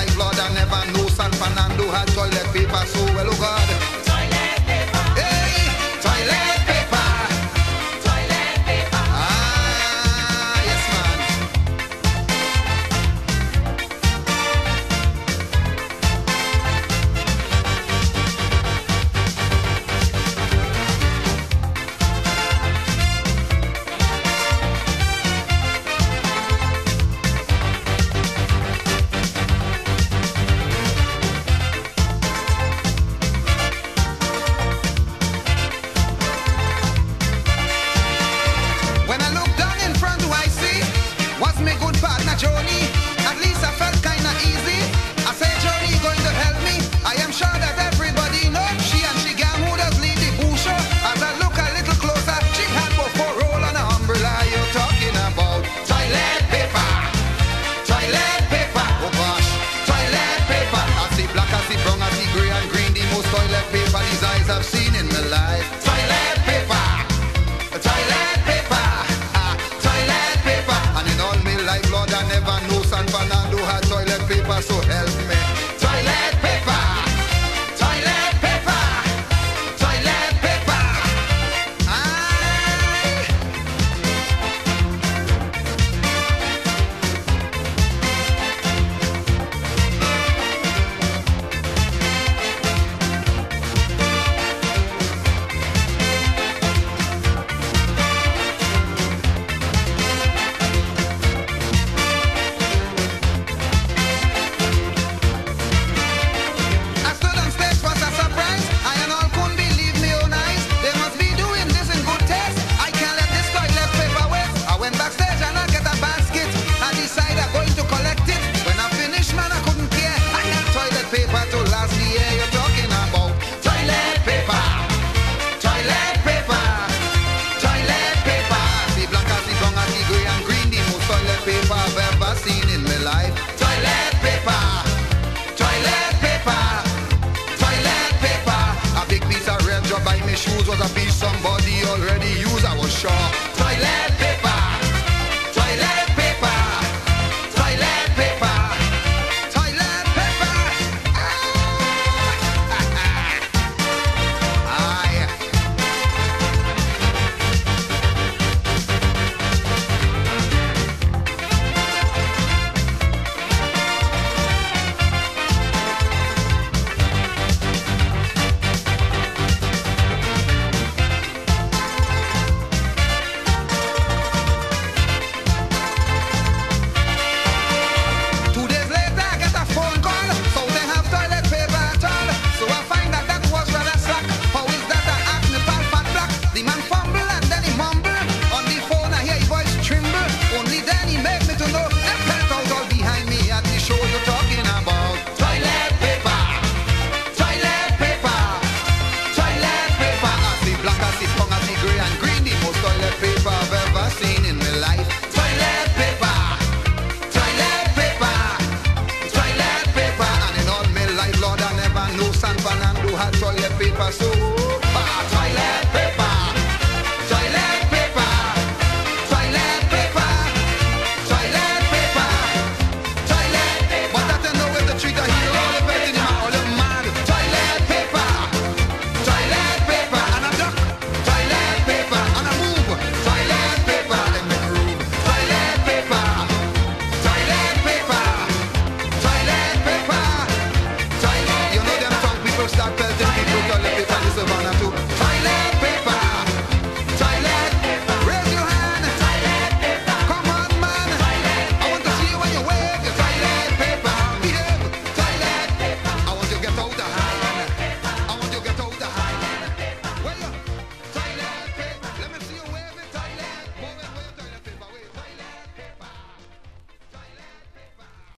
life, Lord, I never know San Fernando had toilet paper so well, oh God. Toilet paper. Hey, toilet paper. Toilet paper. Ah, yes, man. When I look down in front, do I see what's my good partner Joni? At least I felt kinda easy. I said, Joni going to help me. I am sure that everybody knows she and she gang who does lead the boo show. As I look a little closer, she had both for roll on an umbrella. You're talking about toilet paper. Toilet paper. Oh gosh, toilet paper. I see black, I see brown, I see grey and green. The most toilet paper these eyes I've seen in my life. Toilet paper. Toilet paper, toilet paper. And in all my life, Lord, I never know San Fernando had toilet paper, so help me. Toilet paper, toilet paper, toilet paper. Aye. I stood on stage was a surprise. I and all couldn't believe me own eyes. They must be doing this in good taste. I can't let this toilet paper waste. I went backstage and I get a basket. I decided I'm going to collect it. When I finished, man, I couldn't care. I got toilet paper to last the year. You're talking about toilet paper, toilet paper, toilet paper. I see black, I see brown, I see grey and green. The most toilet paper I've ever seen in my life. Toilet paper. Toilet paper, toilet paper. A big piece of red job by my shoes was a piece somebody already used, I was sure. Toilet paper, toilet paper, toilet paper, toilet paper. Aye. San Fernando had toilet paper, so